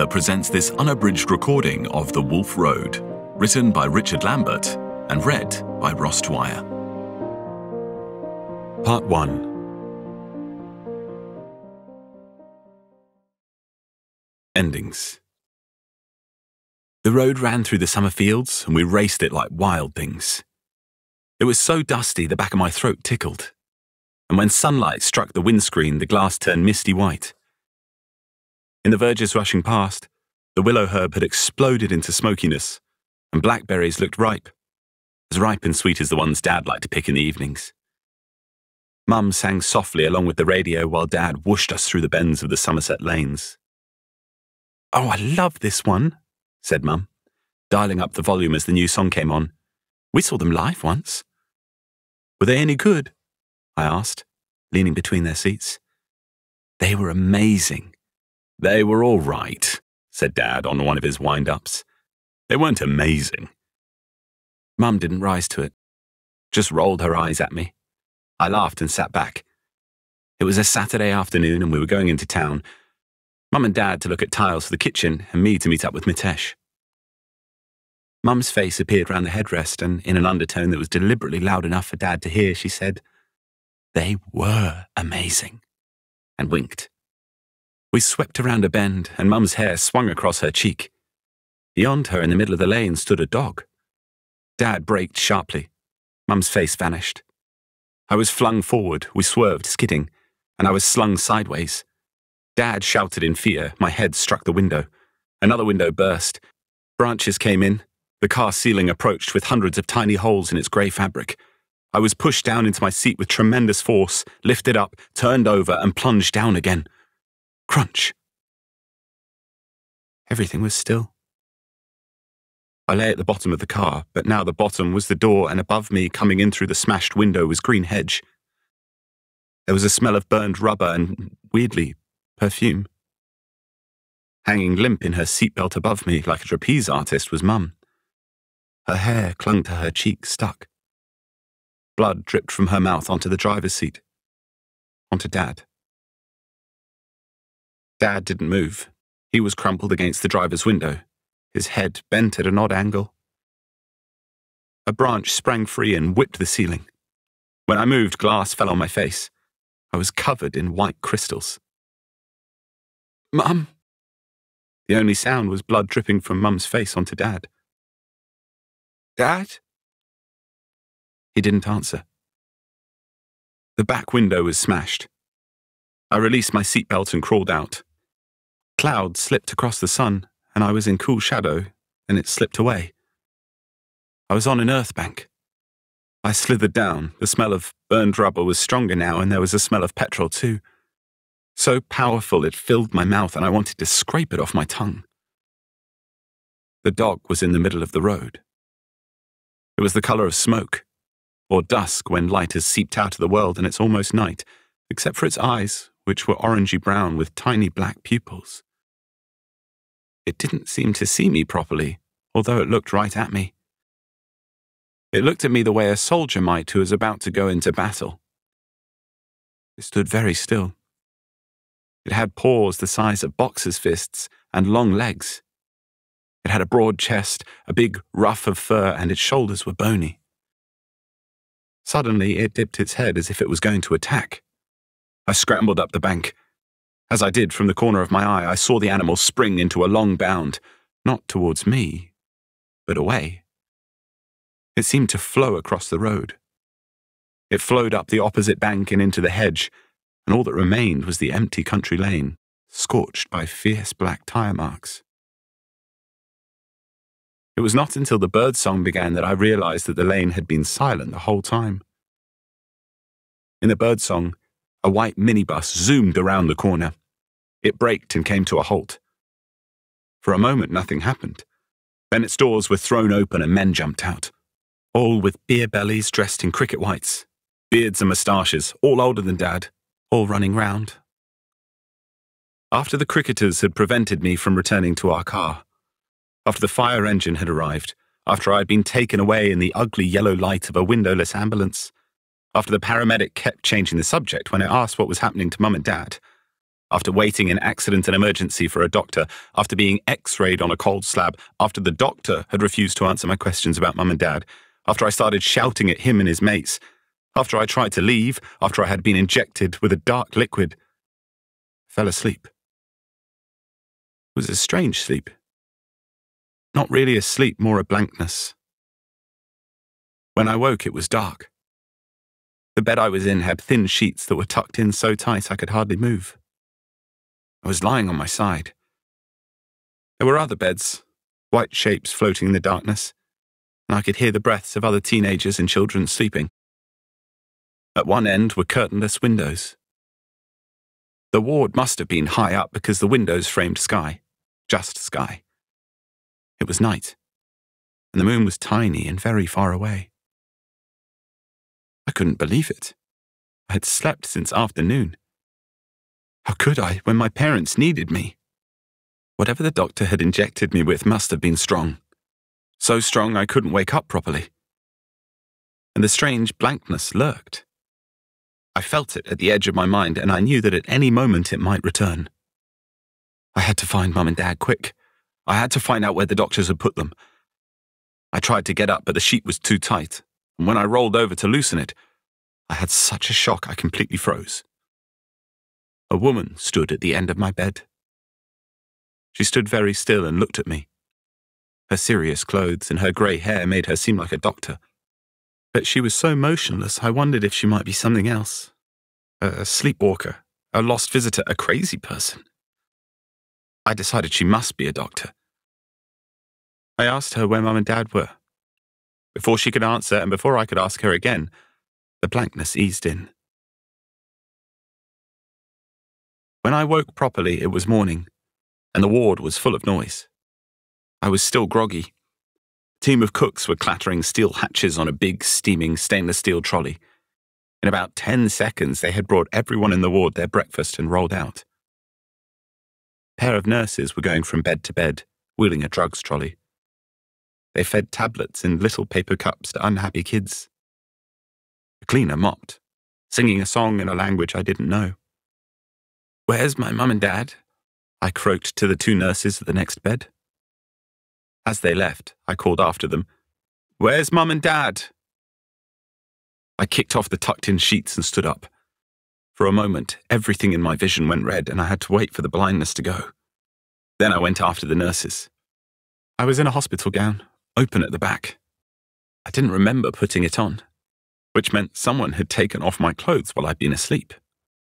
Reader presents this unabridged recording of The Wolf Road, written by Richard Lambert and read by Ross Dwyer. Part 1. Endings. The road ran through the summer fields, and we raced it like wild things. It was so dusty the back of my throat tickled, and when sunlight struck the windscreen, the glass turned misty white. In the verges rushing past, the willow herb had exploded into smokiness, and blackberries looked ripe, as ripe and sweet as the ones Dad liked to pick in the evenings. Mum sang softly along with the radio while Dad whooshed us through the bends of the Somerset lanes. "Oh, I love this one," said Mum, dialing up the volume as the new song came on. "We saw them live once." "Were they any good?" I asked, leaning between their seats. "They were amazing." "They were all right," said Dad on one of his wind-ups. "They weren't amazing." Mum didn't rise to it, just rolled her eyes at me. I laughed and sat back. It was a Saturday afternoon and we were going into town. Mum and Dad to look at tiles for the kitchen and me to meet up with Mitesh. Mum's face appeared round the headrest, and in an undertone that was deliberately loud enough for Dad to hear, she said, "They were amazing," and winked. We swept around a bend, and Mum's hair swung across her cheek. Beyond her, in the middle of the lane, stood a dog. Dad braked sharply. Mum's face vanished. I was flung forward, we swerved, skidding, and I was slung sideways. Dad shouted in fear, my head struck the window. Another window burst. Branches came in. The car ceiling approached with hundreds of tiny holes in its grey fabric. I was pushed down into my seat with tremendous force, lifted up, turned over, and plunged down again. Crunch. Everything was still. I lay at the bottom of the car, but now the bottom was the door, and above me, coming in through the smashed window, was green hedge. There was a smell of burned rubber and, weirdly, perfume. Hanging limp in her seatbelt above me, like a trapeze artist, was Mum. Her hair clung to her cheek, stuck. Blood dripped from her mouth onto the driver's seat. Onto Dad. Dad didn't move. He was crumpled against the driver's window, his head bent at an odd angle. A branch sprang free and whipped the ceiling. When I moved, glass fell on my face. I was covered in white crystals. "Mum!" The only sound was blood dripping from Mum's face onto Dad. "Dad?" He didn't answer. The back window was smashed. I released my seatbelt and crawled out. Clouds slipped across the sun, and I was in cool shadow, then it slipped away. I was on an earth bank. I slithered down. The smell of burned rubber was stronger now, and there was a smell of petrol too. So powerful it filled my mouth, and I wanted to scrape it off my tongue. The dog was in the middle of the road. It was the colour of smoke, or dusk when light has seeped out of the world and it's almost night, except for its eyes, which were orangey-brown with tiny black pupils. It didn't seem to see me properly, although it looked right at me. It looked at me the way a soldier might who is about to go into battle. It stood very still. It had paws the size of boxers' fists and long legs. It had a broad chest, a big ruff of fur, and its shoulders were bony. Suddenly, it dipped its head as if it was going to attack. I scrambled up the bank. As I did, from the corner of my eye, I saw the animal spring into a long bound, not towards me, but away. It seemed to flow across the road. It flowed up the opposite bank and into the hedge, and all that remained was the empty country lane, scorched by fierce black tire marks. It was not until the birdsong began that I realized that the lane had been silent the whole time. In the birdsong, a white minibus zoomed around the corner. It braked and came to a halt. For a moment, nothing happened. Then its doors were thrown open and men jumped out, all with beer bellies dressed in cricket whites, beards and moustaches, all older than Dad, all running round. After the cricketers had prevented me from returning to our car, after the fire engine had arrived, after I had been taken away in the ugly yellow light of a windowless ambulance, after the paramedic kept changing the subject when I asked what was happening to Mum and Dad, after waiting in accident and emergency for a doctor, after being x-rayed on a cold slab, after the doctor had refused to answer my questions about Mum and Dad, after I started shouting at him and his mates, after I tried to leave, after I had been injected with a dark liquid, fell asleep. It was a strange sleep. Not really a sleep, more a blankness. When I woke, it was dark. The bed I was in had thin sheets that were tucked in so tight I could hardly move. I was lying on my side. There were other beds, white shapes floating in the darkness, and I could hear the breaths of other teenagers and children sleeping. At one end were curtainless windows. The ward must have been high up because the windows framed sky, just sky. It was night, and the moon was tiny and very far away. I couldn't believe it. I had slept since afternoon. How could I when my parents needed me? Whatever the doctor had injected me with must have been strong. So strong I couldn't wake up properly. And the strange blankness lurked. I felt it at the edge of my mind, and I knew that at any moment it might return. I had to find Mum and Dad quick. I had to find out where the doctors had put them. I tried to get up, but the sheet was too tight, and when I rolled over to loosen it, I had such a shock I completely froze. A woman stood at the end of my bed. She stood very still and looked at me. Her serious clothes and her grey hair made her seem like a doctor. But she was so motionless, I wondered if she might be something else. A sleepwalker, a lost visitor, a crazy person. I decided she must be a doctor. I asked her where Mum and Dad were. Before she could answer, and before I could ask her again, the blankness eased in. When I woke properly, it was morning, and the ward was full of noise. I was still groggy. A team of cooks were clattering steel hatches on a big, steaming stainless steel trolley. In about 10 seconds, they had brought everyone in the ward their breakfast and rolled out. A pair of nurses were going from bed to bed, wheeling a drugs trolley. They fed tablets in little paper cups to unhappy kids. The cleaner mopped, singing a song in a language I didn't know. "Where's my Mum and Dad?" I croaked to the two nurses at the next bed. As they left, I called after them, "Where's Mum and Dad?" I kicked off the tucked-in sheets and stood up. For a moment, everything in my vision went red, and I had to wait for the blindness to go. Then I went after the nurses. I was in a hospital gown, open at the back. I didn't remember putting it on, which meant someone had taken off my clothes while I'd been asleep.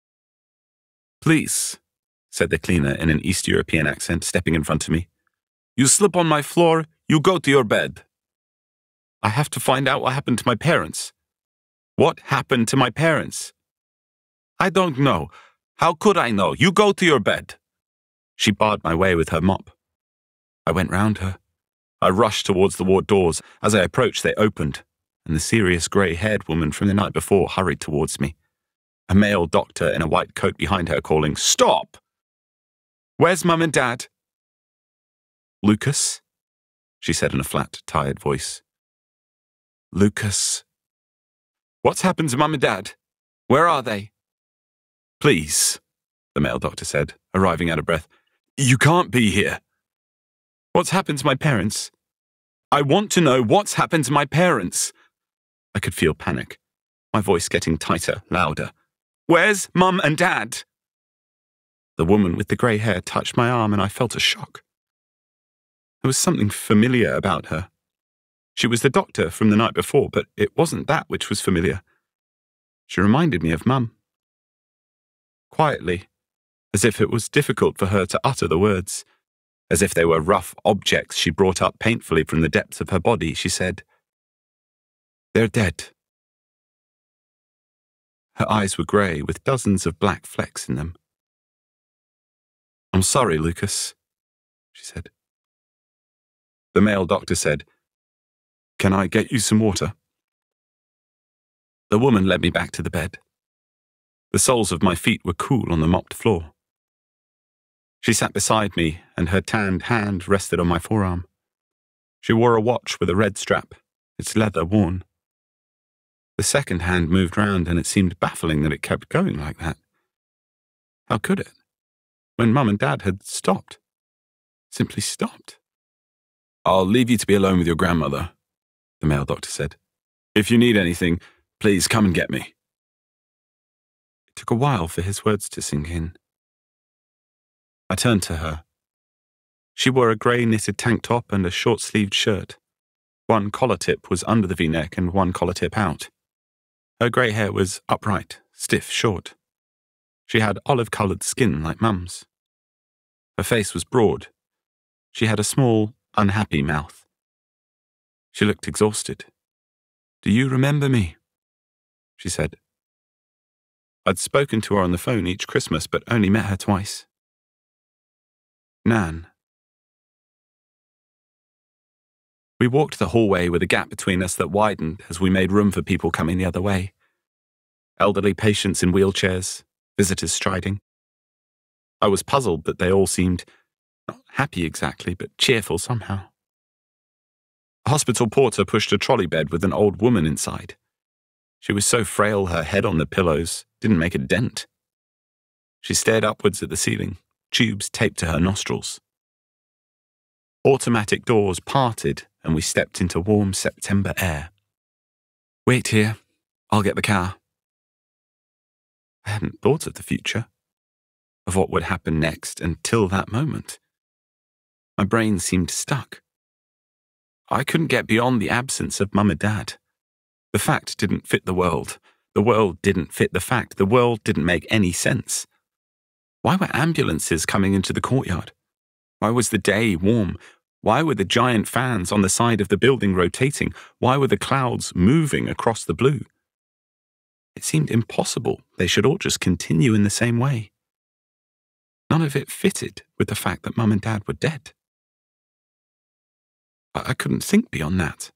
"Please," said the cleaner in an East European accent, stepping in front of me. "You slip on my floor, you go to your bed." "I have to find out what happened to my parents." "What happened to my parents?" "I don't know. How could I know? You go to your bed." She barred my way with her mop. I went round her. I rushed towards the ward doors. As I approached, they opened, and the serious grey-haired woman from the night before hurried towards me. A male doctor in a white coat behind her calling, "Stop! Where's Mum and Dad?" "Lucas," she said in a flat, tired voice. "Lucas." "What's happened to Mum and Dad? Where are they?" "Please," the male doctor said, arriving out of breath. "You can't be here." "What's happened to my parents?" "I want to know what's happened to my parents." I could feel panic, my voice getting tighter, louder. "Where's Mum and Dad?" The woman with the grey hair touched my arm, and I felt a shock. There was something familiar about her. She was the doctor from the night before, but it wasn't that which was familiar. She reminded me of Mum. Quietly, as if it was difficult for her to utter the words, as if they were rough objects she brought up painfully from the depths of her body, she said, "They're dead." Her eyes were grey, with dozens of black flecks in them. "I'm sorry, Lucas," she said. The male doctor said, "Can I get you some water?" The woman led me back to the bed. The soles of my feet were cool on the mopped floor. She sat beside me, and her tanned hand rested on my forearm. She wore a watch with a red strap, its leather worn. The second hand moved round, and it seemed baffling that it kept going like that. How could it? when Mum and Dad had stopped. Simply stopped. "I'll leave you to be alone with your grandmother," the male doctor said. "If you need anything, please come and get me." It took a while for his words to sink in. I turned to her. She wore a grey knitted tank top and a short-sleeved shirt. One collar tip was under the V-neck and one collar tip out. Her grey hair was upright, stiff, short. She had olive-coloured skin like Mum's. Her face was broad. She had a small, unhappy mouth. She looked exhausted. "Do you remember me?" she said. I'd spoken to her on the phone each Christmas, but only met her twice. Nan. We walked the hallway with a gap between us that widened as we made room for people coming the other way. Elderly patients in wheelchairs, visitors striding. I was puzzled that they all seemed not happy exactly, but cheerful somehow. A hospital porter pushed a trolley bed with an old woman inside. She was so frail her head on the pillows didn't make a dent. She stared upwards at the ceiling, tubes taped to her nostrils. Automatic doors parted and we stepped into warm September air. "Wait here. I'll get the car." I hadn't thought of the future, of what would happen next until that moment. My brain seemed stuck. I couldn't get beyond the absence of Mum and Dad. The fact didn't fit the world. The world didn't fit the fact. The world didn't make any sense. Why were ambulances coming into the courtyard? Why was the day warm? Why were the giant fans on the side of the building rotating? Why were the clouds moving across the blue? It seemed impossible they should all just continue in the same way. None of it fitted with the fact that Mum and Dad were dead. I couldn't think beyond that.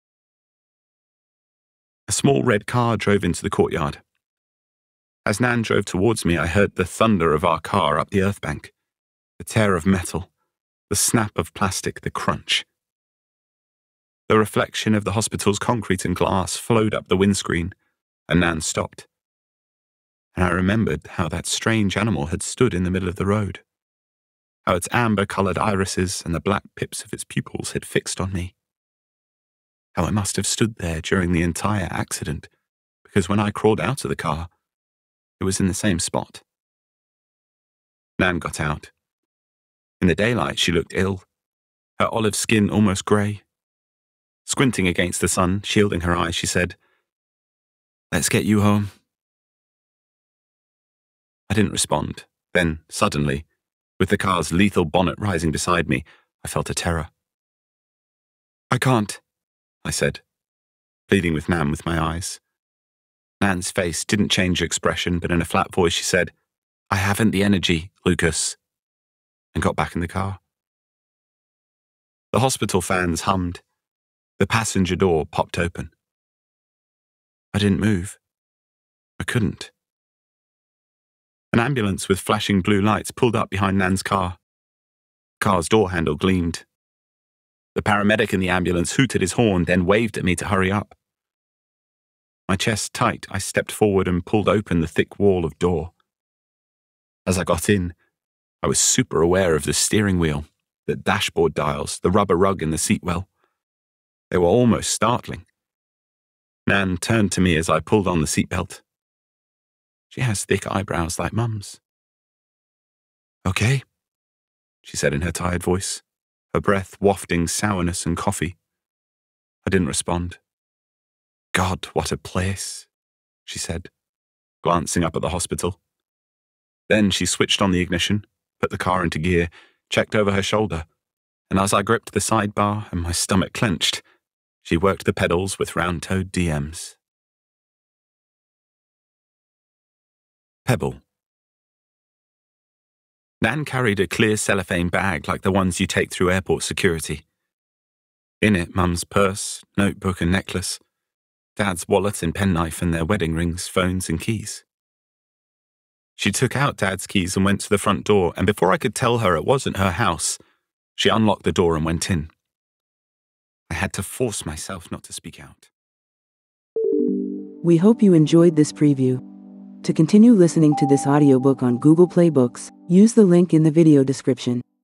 A small red car drove into the courtyard. As Nan drove towards me, I heard the thunder of our car up the earth bank, the tear of metal, the snap of plastic, the crunch. The reflection of the hospital's concrete and glass flowed up the windscreen, and Nan stopped. And I remembered how that strange animal had stood in the middle of the road, how its amber-coloured irises and the black pips of its pupils had fixed on me. How I must have stood there during the entire accident, because when I crawled out of the car, it was in the same spot. Nan got out. In the daylight, she looked ill, her olive skin almost grey. Squinting against the sun, shielding her eyes, she said, "Let's get you home." I didn't respond. Then, suddenly, with the car's lethal bonnet rising beside me, I felt a terror. "I can't," I said, pleading with Nan with my eyes. Nan's face didn't change expression, but in a flat voice she said, "I haven't the energy, Lucas," and got back in the car. The hospital fans hummed. The passenger door popped open. I didn't move. I couldn't. An ambulance with flashing blue lights pulled up behind Nan's car. The car's door handle gleamed. The paramedic in the ambulance hooted his horn, then waved at me to hurry up. My chest tight, I stepped forward and pulled open the thick wall of door. As I got in, I was super aware of the steering wheel, the dashboard dials, the rubber rug in the seatwell. They were almost startling. Nan turned to me as I pulled on the seatbelt. She has thick eyebrows like Mum's. "Okay," she said in her tired voice, her breath wafting sourness and coffee. I didn't respond. "God, what a place," she said, glancing up at the hospital. Then she switched on the ignition, put the car into gear, checked over her shoulder, and as I gripped the sidebar and my stomach clenched, she worked the pedals with round-toed DMs. Pebble. Nan carried a clear cellophane bag like the ones you take through airport security. In it, Mum's purse, notebook and necklace, Dad's wallet and penknife and their wedding rings, phones and keys. She took out Dad's keys and went to the front door, and before I could tell her it wasn't her house, she unlocked the door and went in. I had to force myself not to speak out. We hope you enjoyed this preview. To continue listening to this audiobook on Google Play Books, Use the link in the video description.